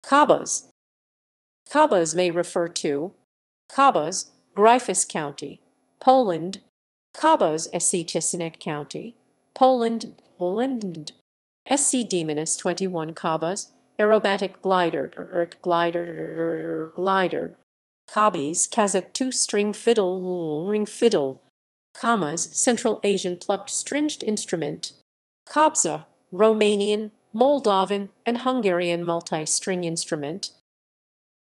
Kobuz. Kobuz may refer to Kobyz, Gryfice County, Poland. Kobyz, Szczecinek County, Poland, Poland. SZD-21 Kobuz, aerobatic glider. Kobyz, Kazakh two-string fiddle, ring fiddle. Komuz, Central Asian plucked stringed instrument. Cobza, Romanian, Moldovan, and Hungarian multi-string instrument.